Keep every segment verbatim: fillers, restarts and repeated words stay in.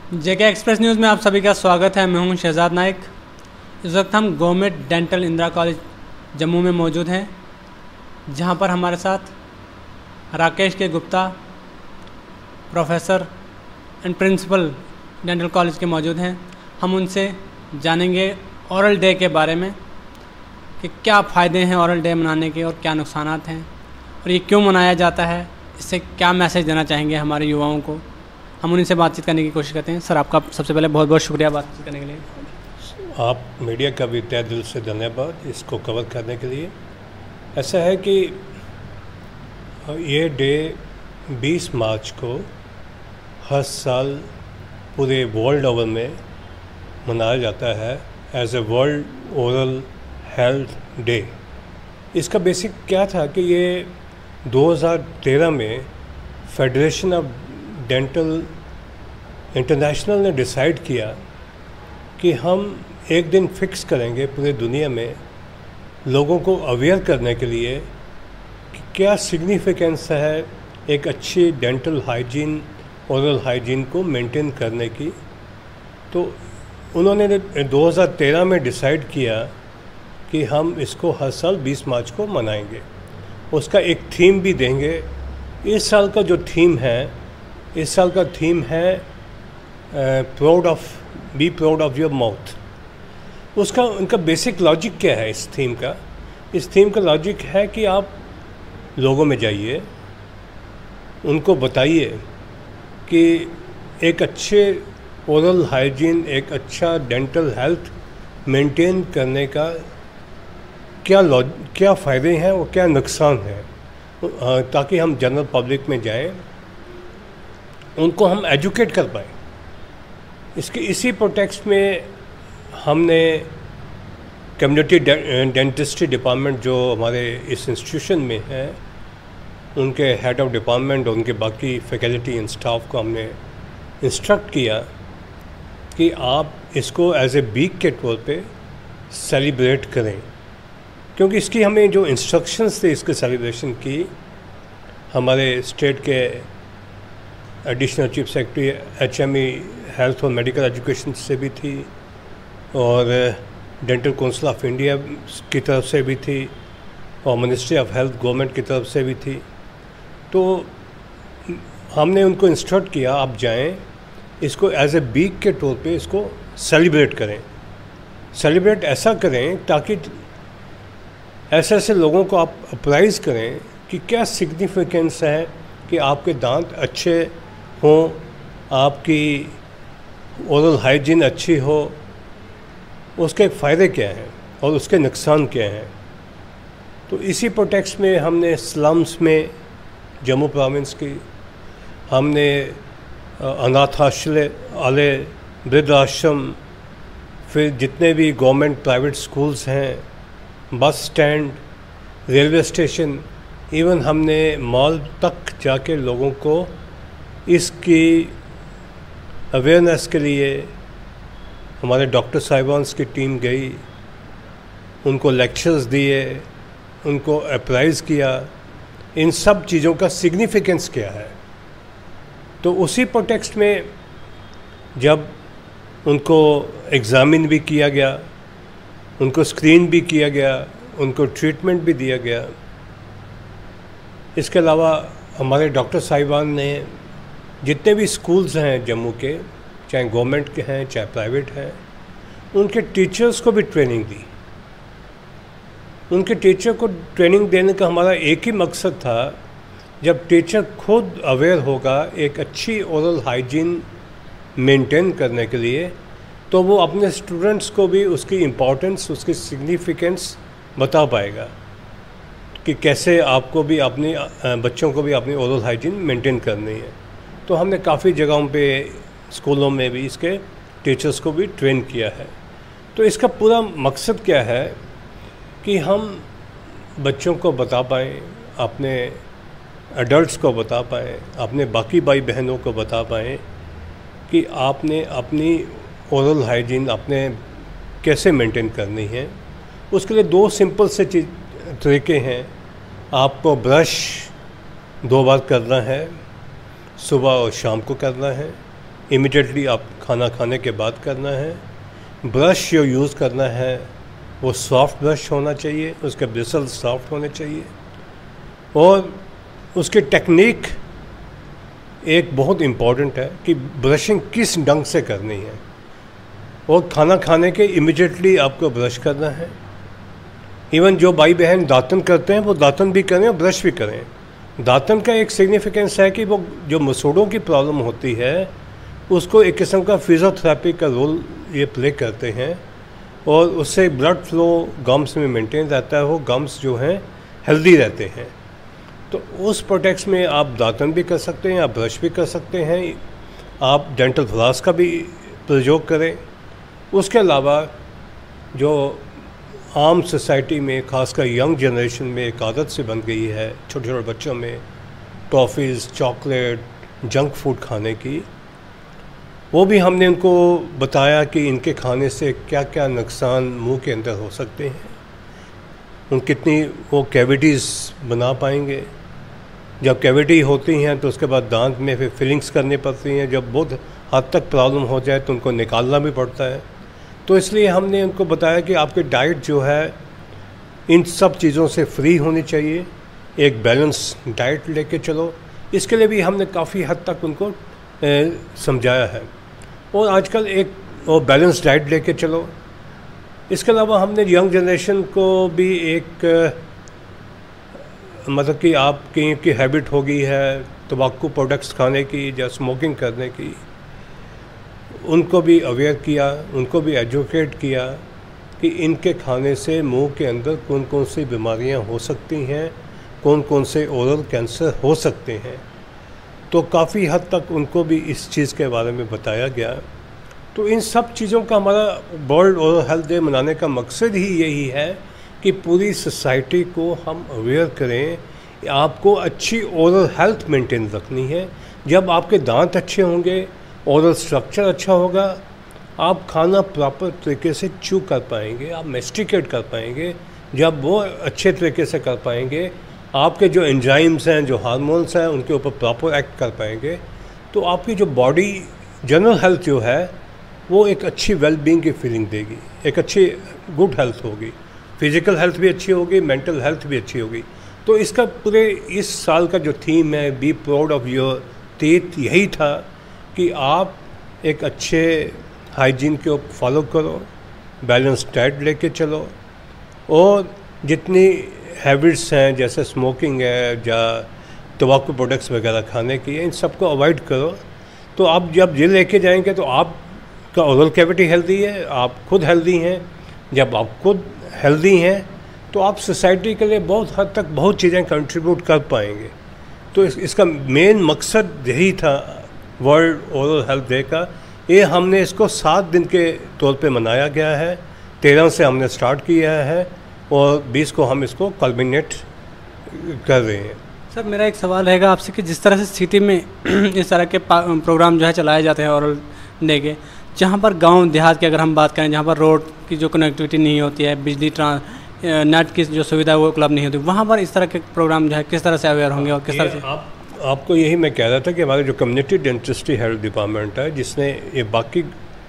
जेके express news में आप सभी का स्वागत है। मैं हूं शहजाद नाइक। इस वक्त हम government dental Indira college Jammu में मौजूद हैं, जहां पर हमारे साथ Rakesh K Gupta professor and principal dental college के मौजूद हैं। हम उनसे जानेंगे ओरल डे के बारे में कि क्या फ़ायदे हैं ओरल डे मनाने के और क्या नुकसानात हैं और ये क्यों मनाया जाता है, इससे क्या मैसेज देना चाहेंगे हमारे युवाओं को। हम उन्हीं से बातचीत करने की कोशिश करते हैं। सर, आपका सबसे पहले बहुत बहुत शुक्रिया बातचीत करने के लिए। आप मीडिया का भी तहे दिल से धन्यवाद इसको कवर करने के लिए। ऐसा है कि ये डे बीस मार्च को हर साल पूरे वर्ल्ड ओवर में मनाया जाता है as a world oral health day. इसका बेसिक क्या था कि ये दो हज़ार तेरह में फेडरेशन ऑफ डेंटल इंटरनेशनल ने डिसाइड किया कि हम एक दिन फिक्स करेंगे पूरे दुनिया में लोगों को अवेयर करने के लिए कि क्या सिग्निफिकेंस है एक अच्छी डेंटल हाइजीन, ओरल हाइजीन को मेंटेन करने की। तो उन्होंने दो हज़ार तेरह में डिसाइड किया कि हम इसको हर साल बीस मार्च को मनाएंगे। उसका एक थीम भी देंगे। इस साल का जो थीम है इस साल का थीम है proud of be proud of your mouth. उसका उनका बेसिक लॉजिक क्या है इस थीम का? इस थीम का लॉजिक है कि आप लोगों में जाइए, उनको बताइए कि एक अच्छे ओरल हाइजीन, एक अच्छा डेंटल हेल्थ मेंटेन करने का क्या लॉज क्या फ़ायदे हैं और क्या नुकसान हैं, ताकि हम जनरल पब्लिक में जाएं, उनको हम एजुकेट कर पाएँ। इसके इसी प्रोटेक्स्ट में हमने कम्युनिटी डेंटिस्ट्री डिपार्टमेंट जो हमारे इस इंस्टीट्यूशन में है, उनके हेड ऑफ डिपार्टमेंट और उनके बाकी फैकल्टी एंड स्टाफ को हमने इंस्ट्रक्ट किया कि आप इसको एज ए वीक के तौर पे सेलिब्रेट करें, क्योंकि इसकी हमें जो इंस्ट्रक्शंस थे इसके सेलिब्रेशन की हमारे स्टेट के additional chief secretary H M E health और मेडिकल एजुकेशन से भी थी और डेंटल काउंसिल ऑफ इंडिया की तरफ से भी थी और मिनिस्ट्री ऑफ हेल्थ गवर्नमेंट की तरफ से भी थी। तो हमने उनको इंस्ट्रक्ट किया आप जाएं, इसको एज ए वीक के तौर पे इसको सेलिब्रेट करें। सेलिब्रेट ऐसा करें ताकि ऐसे ऐसे लोगों को आप अप्राइज़ करें कि क्या सिग्निफिकेंस है कि आपके दांत अच्छे हों, आपकी ओरल हाइजीन अच्छी हो, उसके फ़ायदे क्या हैं और उसके नुकसान क्या हैं। तो इसी प्रोटेक्स्ट में हमने स्लम्स में जम्मू प्रोविंस की हमने अनाथ आश्रय, वृद्ध आश्रम, फिर जितने भी गवर्नमेंट प्राइवेट स्कूल्स हैं, bus stand, railway station, even हमने मॉल तक जाके लोगों को इसकी अवेयरनेस के लिए हमारे डॉक्टर साहिबान की टीम गई, उनको लेक्चर्स दिए, उनको अप्राइज़ किया इन सब चीज़ों का सिग्निफिकेंस क्या है। तो उसी प्रोटेक्स्ट में जब उनको एग्ज़ामिन भी किया गया, उनको स्क्रीन भी किया गया, उनको ट्रीटमेंट भी दिया गया। इसके अलावा हमारे डॉक्टर साहिबान ने जितने भी स्कूल्स हैं जम्मू के, चाहे गवर्नमेंट के हैं चाहे प्राइवेट हैं, उनके टीचर्स को भी ट्रेनिंग दी। उनके टीचर को ट्रेनिंग देने का हमारा एक ही मकसद था, जब टीचर खुद अवेयर होगा एक अच्छी ओरल हाइजीन मेंटेन करने के लिए, तो वो अपने स्टूडेंट्स को भी उसकी इम्पोर्टेंस, उसकी सिग्निफिकेंस बता पाएगा कि कैसे आपको भी अपनी बच्चों को भी अपनी ओरल हाइजीन मेंटेन करनी है। तो हमने काफ़ी जगहों पे स्कूलों में भी इसके टीचर्स को भी ट्रेन किया है। तो इसका पूरा मकसद क्या है कि हम बच्चों को बता पाएँ, अपने एडल्ट्स को बता पाएँ, अपने बाकी भाई बहनों को बता पाएँ कि आपने अपनी ओरल हाइजीन अपने कैसे मेंटेन करनी है। उसके लिए दो सिंपल से चीज तरीके हैं। आपको ब्रश दो बार करना है, सुबह और शाम को करना है, इमिडिएटली आप खाना खाने के बाद करना है। ब्रश जो यूज़ करना है वो सॉफ्ट ब्रश होना चाहिए, उसके ब्रिसल्स सॉफ्ट होने चाहिए, और उसकी टेक्निक एक बहुत इम्पॉर्टेंट है कि ब्रशिंग किस ढंग से करनी है। और खाना खाने के इमिडिएटली आपको ब्रश करना है। इवन जो भाई बहन दातन करते हैं वो दातन भी करें और ब्रश भी करें। दातन का एक सिग्निफिकेंस है कि वो जो मसूड़ों की प्रॉब्लम होती है उसको एक किस्म का फिजियोथेरेपी का रोल ये प्ले करते हैं, और उससे ब्लड फ्लो गम्स में मेंटेन रहता है, वो गम्स जो हैं हेल्दी रहते हैं। तो उस प्रोटेक्स में आप दातन भी कर सकते हैं, आप ब्रश भी कर सकते हैं, आप डेंटल फ्लॉस का भी प्रयोग करें। उसके अलावा जो आम सोसाइटी में खासकर यंग जनरेशन में एक आदत से बन गई है छोटे छोटे बच्चों में टॉफ़ीज़, चॉकलेट, जंक फूड खाने की, वो भी हमने उनको बताया कि इनके खाने से क्या क्या नुकसान मुंह के अंदर हो सकते हैं, उन कितनी वो कैविटीज़ बना पाएंगे। जब कैविटी होती हैं तो उसके बाद दांत में फिर फिलिंग्स करनी पड़ती हैं, जब बहुत हद तक प्रॉब्लम हो जाए तो उनको निकालना भी पड़ता है। तो इसलिए हमने उनको बताया कि आपकी डाइट जो है इन सब चीज़ों से फ्री होनी चाहिए, एक बैलेंस डाइट लेके चलो। इसके लिए भी हमने काफ़ी हद तक उनको ए, समझाया है, और आजकल एक वो बैलेंस डाइट लेके चलो। इसके अलावा हमने यंग जनरेशन को भी एक मतलब कि आपकी की हैबिट हो गई है तंबाकू प्रोडक्ट्स खाने की या स्मोकिंग करने की, उनको भी अवेयर किया, उनको भी एजुकेट किया कि इनके खाने से मुंह के अंदर कौन कौन सी बीमारियां हो सकती हैं, कौन कौन से ओरल कैंसर हो सकते हैं। तो काफ़ी हद तक उनको भी इस चीज़ के बारे में बताया गया। तो इन सब चीज़ों का हमारा वर्ल्ड ओरल हेल्थ डे मनाने का मकसद ही यही है कि पूरी सोसाइटी को हम अवेयर करें। आपको अच्छी ओरल हेल्थ मेंटेन रखनी है। जब आपके दांत अच्छे होंगे, ओरल स्ट्रक्चर अच्छा होगा, आप खाना प्रॉपर तरीके से च्यू कर पाएंगे, आप मेस्टिकेट कर पाएंगे। जब वो अच्छे तरीके से कर पाएंगे, आपके जो एंजाइम्स हैं, जो हार्मोन्स हैं, उनके ऊपर प्रॉपर एक्ट कर पाएंगे, तो आपकी जो बॉडी जनरल हेल्थ जो है वो एक अच्छी वेल बीइंग की फीलिंग देगी, एक अच्छी गुड हेल्थ होगी, फिज़िकल हेल्थ भी अच्छी होगी, मेंटल हेल्थ भी अच्छी होगी। तो इसका पूरे इस साल का जो थीम है be proud of your teeth, यही था कि आप एक अच्छे हाइजीन को फॉलो करो, बैलेंस डाइट लेके चलो, और जितनी हैबिट्स हैं जैसे स्मोकिंग है या तंबाकू प्रोडक्ट्स वगैरह खाने की, इन सबको अवॉइड करो। तो आप जब ये लेके जाएंगे तो आपका ओरल कैविटी हेल्दी है, आप खुद हेल्दी हैं। जब आप खुद हेल्दी हैं तो आप सोसाइटी के लिए बहुत हद तक बहुत चीज़ें कंट्रीब्यूट कर पाएंगे। तो इस, इसका मेन मकसद यही था वर्ल्ड ओरल हेल्थ डे का। ये हमने इसको सात दिन के तौर पे मनाया गया है। तेरह से हमने स्टार्ट किया है और बीस को हम इसको कल्मिनेट कर रहे हैं। सर, मेरा एक सवाल रहेगा आपसे कि जिस तरह से सिटी में इस तरह के प्रोग्राम जो है चलाए जाते हैं ओरल डे के, जहाँ पर गांव देहात की अगर हम बात करें, जहाँ पर रोड की जो कनेक्टिविटी नहीं होती है, बिजली ट्रांस नेट की जो सुविधा है वो उपलब्ध नहीं होती, वहाँ पर इस तरह के प्रोग्राम जो है किस तरह से अवेयर होंगे और किस तरह से? आप आपको यही मैं कह रहा था कि हमारे जो कम्युनिटी डेंटिस्ट्री हेल्थ डिपार्टमेंट है, जिसने ये बाकी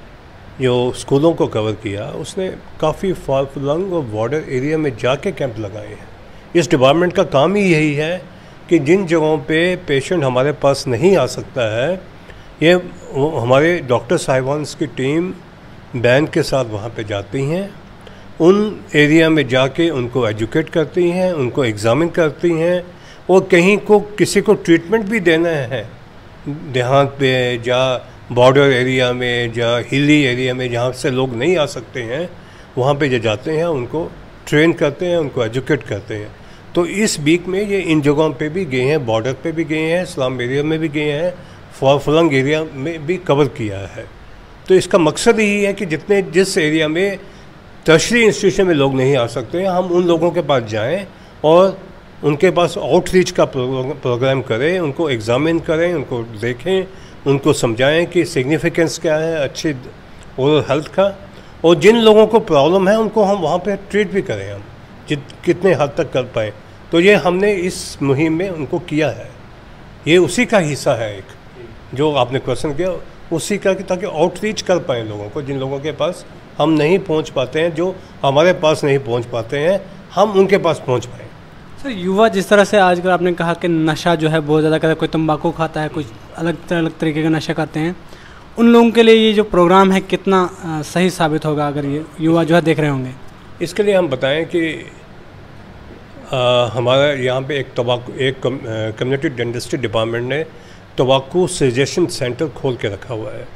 जो स्कूलों को कवर किया, उसने काफ़ी फार फ्लंग और बॉर्डर एरिया में जाके कैंप लगाए हैं। इस डिपार्टमेंट का काम ही यही है कि जिन जगहों पे पेशेंट हमारे पास नहीं आ सकता है, ये हमारे डॉक्टर साहिबान की टीम बैंड के साथ वहाँ पे जाती हैं, उन एरिया में जाके उनको एजुकेट करती हैं, उनको एग्ज़ामिन करती हैं, और कहीं को किसी को ट्रीटमेंट भी देना है देहात पे या बॉर्डर एरिया में या हिली एरिया में जहाँ से लोग नहीं आ सकते हैं, वहाँ पे जो जाते हैं उनको ट्रेन करते हैं, उनको एजुकेट करते हैं। तो इस वीक में ये इन जगहों पे भी गए हैं, बॉर्डर पे भी गए हैं, स्लम एरिया में भी गए हैं, फार फ्लंग एरिया में भी कवर किया है। तो इसका मकसद यही है कि जितने जिस एरिया में टर्शरी इंस्टीट्यूशन में लोग नहीं आ सकते हैं, हम उन लोगों के पास जाएं और उनके पास आउटरीच का प्रोग्राम करें, उनको एग्ज़ामिन करें, उनको देखें, उनको समझाएं कि सिग्निफिकेंस क्या है अच्छी ओरल हेल्थ का, और जिन लोगों को प्रॉब्लम है उनको हम वहाँ पे ट्रीट भी करें, हम जित कितने हद तक कर पाएँ। तो ये हमने इस मुहिम में उनको किया है, ये उसी का हिस्सा है एक जो आपने क्वेश्चन किया, उसी का, ताकि आउटरीच कर पाएँ लोगों को, जिन लोगों के पास हम नहीं पहुंच पाते हैं, जो हमारे पास नहीं पहुंच पाते हैं, हम उनके पास पहुंच पाएँ। सर, युवा जिस तरह से आजकल आपने कहा कि नशा जो है बहुत ज़्यादा करता है, कोई तंबाकू खाता है, कुछ अलग अलग तरीके का नशा करते हैं, उन लोगों के लिए ये जो प्रोग्राम है कितना आ, सही साबित होगा अगर ये युवा जो है देख रहे होंगे? इसके लिए हम बताएं कि आ, हमारा यहाँ पे एक तंबाकू एक कम्युनिटी डेंटिस्ट्री डिपार्टमेंट ने तंबाकू सजेशन सेंटर खोल के रखा हुआ है।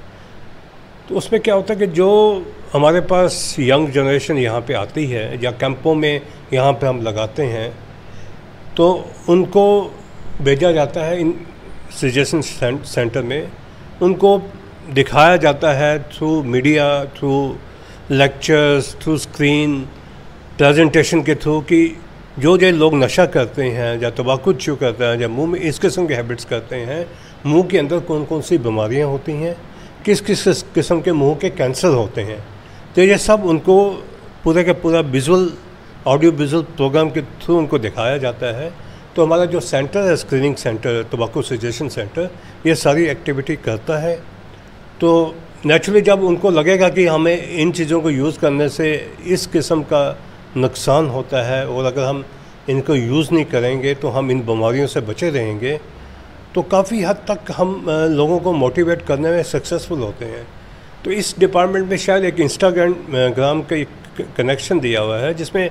तो उसमें क्या होता है कि जो हमारे पास यंग जनरेशन यहाँ पे आती है या कैंपों में यहाँ पे हम लगाते हैं, तो उनको भेजा जाता है इन सजेशन सेंटर में, उनको दिखाया जाता है through media, through lectures, through screen presentation के थ्रू कि जो जो लोग नशा करते हैं या तंबाकू च्यू करते हैं या मुंह में इस किस्म के हैबिट्स करते हैं, मुंह के अंदर कौन कौन सी बीमारियां होती हैं, किस किस किस्म के मुंह के कैंसर होते हैं। तो ये सब उनको पूरे का पूरा विजुअल ऑडियो विजुअल प्रोग्राम के थ्रू उनको दिखाया जाता है। तो हमारा जो सेंटर है, स्क्रीनिंग सेंटर, तंबाकू सजेशन सेंटर, ये सारी एक्टिविटी करता है। तो नेचुरली जब उनको लगेगा कि हमें इन चीज़ों को यूज़ करने से इस किस्म का नुकसान होता है और अगर हम इनको यूज़ नहीं करेंगे तो हम इन बीमारियों से बचे रहेंगे, तो काफ़ी हद तक हम लोगों को मोटिवेट करने में सक्सेसफुल होते हैं। तो इस डिपार्टमेंट में शायद एक इंस्टाग्राम ग्राम का एक कनेक्शन दिया हुआ है, जिसमें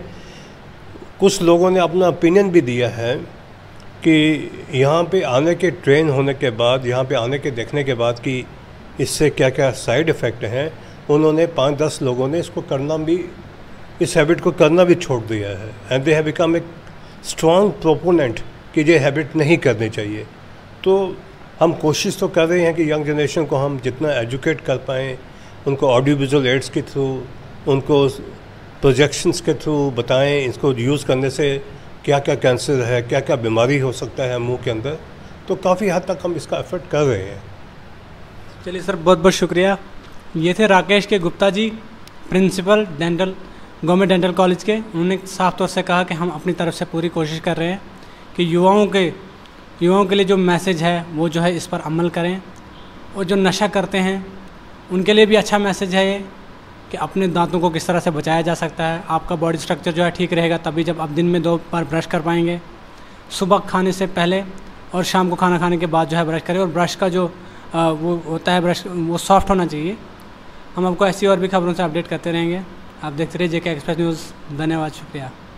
कुछ लोगों ने अपना ओपिनियन भी दिया है कि यहाँ पे आने के ट्रेन होने के बाद, यहाँ पे आने के देखने के बाद कि इससे क्या क्या साइड इफ़ेक्ट हैं, उन्होंने पाँच दस लोगों ने इसको करना भी, इस हैबिट को करना भी छोड़ दिया है। एंड दे हैव बिकम एक स्ट्रॉन्ग प्रोपोनेंट कि ये हैबिट नहीं करनी चाहिए। तो हम कोशिश तो कर रहे हैं कि यंग जनरेशन को हम जितना एजुकेट कर पाएँ, उनको ऑडियो विजुअल एड्स के थ्रू, उनको प्रोजेक्शंस के थ्रू बताएं इसको यूज़ करने से क्या क्या कैंसर है, क्या क्या बीमारी हो सकता है मुंह के अंदर। तो काफ़ी हद तक हम इसका एफर्ट कर रहे हैं। चलिए सर, बहुत बहुत शुक्रिया। ये थे Rakesh K Gupta ji, principal dental government dental college के। उन्होंने साफ तौर से कहा कि हम अपनी तरफ से पूरी कोशिश कर रहे हैं कि युवाओं के युवाओं के लिए जो मैसेज है वो जो है इस पर अमल करें, और जो नशा करते हैं उनके लिए भी अच्छा मैसेज है ये कि अपने दांतों को किस तरह से बचाया जा सकता है। आपका बॉडी स्ट्रक्चर जो है ठीक रहेगा तभी जब आप दिन में दो बार ब्रश कर पाएंगे। सुबह खाने से पहले और शाम को खाना खाने के बाद जो है ब्रश करें, और ब्रश का जो आ, वो होता है ब्रश, वो सॉफ्ट होना चाहिए। हम आपको ऐसी और भी खबरों से अपडेट करते रहेंगे। आप देखते रहिए जेके एक्सप्रेस न्यूज़। धन्यवाद, शुक्रिया।